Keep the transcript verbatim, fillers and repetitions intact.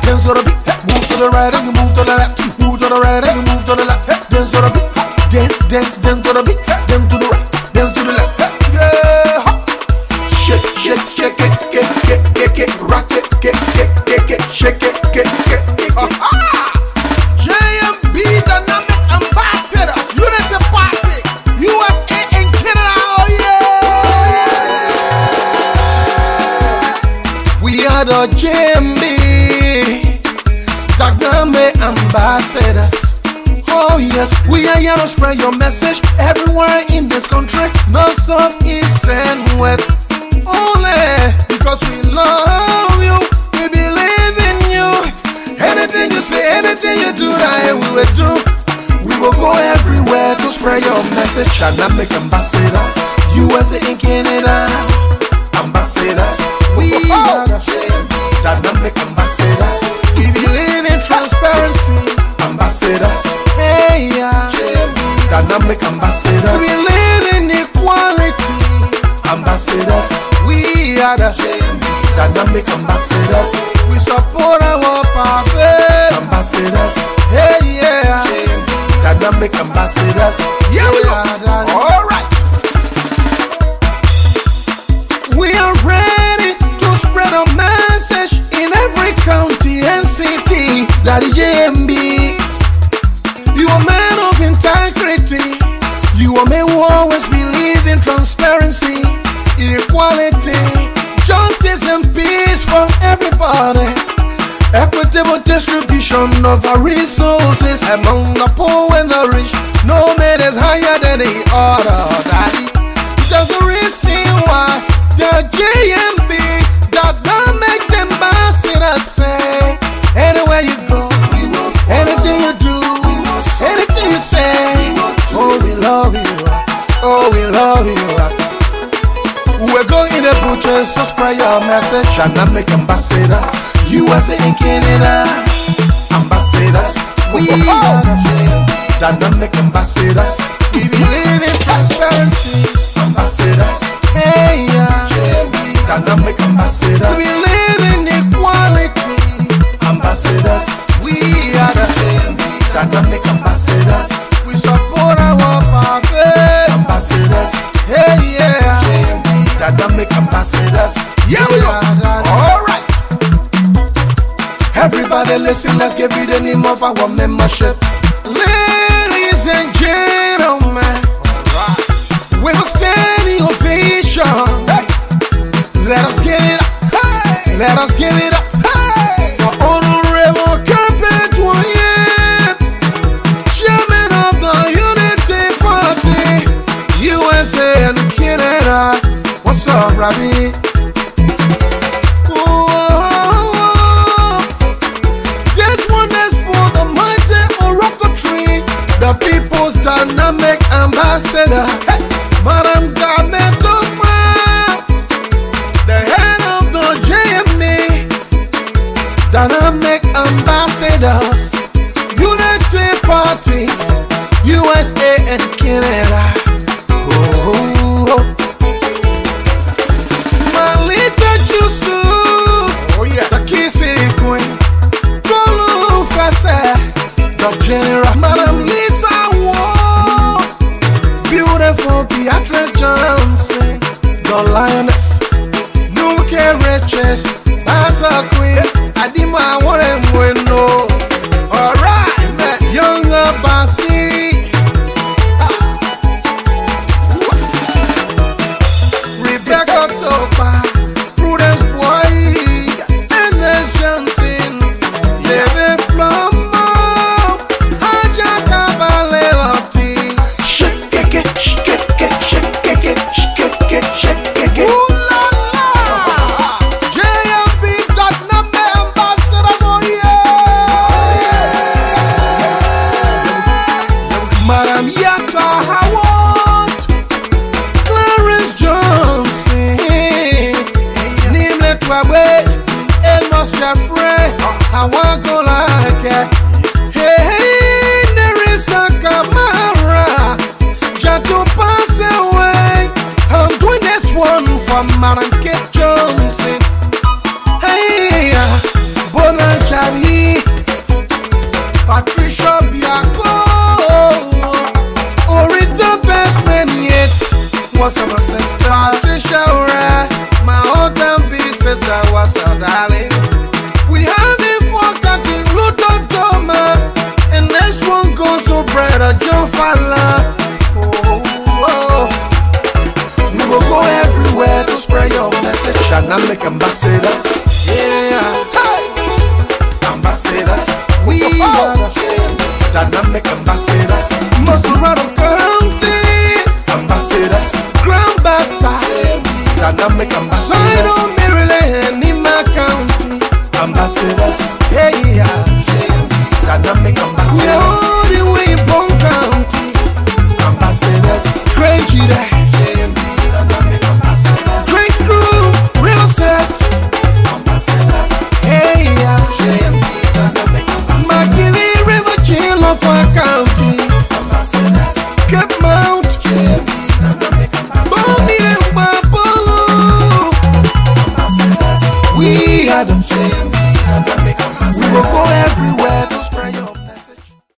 dance to the beat. Move to the right and you move to the left. Move to the right and you move to the left. Dance to the beat. Dance, dance, dance to the beat. Dance to the right, dance to the left. Yeah. Shake, shake, shake it, get, get, get, get, rock it, get, get, get, get, shake it, get, get, get, get. J N B Dynamic Ambassadors, Unity Party, U S A and Canada, oh yeah. We are the J N B Dynamic Ambassadors. Oh yes, we are here to spread your message everywhere in this country, north, south, east and west. Only because we love you, we believe in you. Anything you say, anything you do, that we will do. We will go everywhere to spread your message. Dynamic Ambassadors, U S A and Canada Ambassadors. We are the Dynamic Ambassadors. We believe in transparency. Ambassadors. Hey, yeah. Dynamic Ambassadors. We believe in equality. Ambassadors. We are the Dynamic Ambassadors. We support our puppet. Ambassadors. Hey, yeah. Dynamic Ambassadors. Yeah, we are. Alright. We are ready to spread a message in every county and city. That is J N B. You are man of integrity. You are man who always believe in transparency, equality, justice and peace for everybody. Equitable distribution of our resources among the poor and the rich. No man is higher than the other. Daddy, there's a reason why the J N B Dynamic Ambassadors say, anywhere you go, anything you do, anything you say, oh we love you, oh we love you. We're going in the butchers to spread your message. Dynamic Ambassadors, U S A and Canada Ambassadors. We are the Dynamic Ambassadors. We believe in transparency. Ambassadors. Hey yeah. Dynamic Ambassadors. We believe in equality. Ambassadors. We are the Dynamic Ambassadors. We support our puppet. Ambassadors. Hey yeah. Dynamic Ambassadors. Yeah, we are. Alright. Everybody listen, let's give you the name of our membership. Ladies and gentlemen, alright, we will stand in ovation. Hey. Let us give it up. Hey. Let us give it up. Hey. For Honorable Carpet Warrior, Chairman of the Unity Party, U S A and Canada. What's up, Robbie? The people's dynamic ambassador, hey, Madam Gametokma, the head of the J N B Dynamic Ambassadors, Unity Party, U S A and Canada. Oh, oh, oh. Malita Chusu, oh yeah, the Kissy Queen, Golu Fese, the General, Madam Beatrice Johnson, the Lioness, Nuke Riches, Bassa Queen, Adima Warren Bueno. Alright, that younger Bassi, Rebecca Topa, Prudence Boy, Ernest Johnson, Yeve Flomo, Ajata Balevati. I want to like it. Hey, hey, there is a camera just to pass away. I'm doing this one for Madam Kate Johnson. Hey, Bona Chabi. Hey, yeah. Dynamic ambassador. We are all the way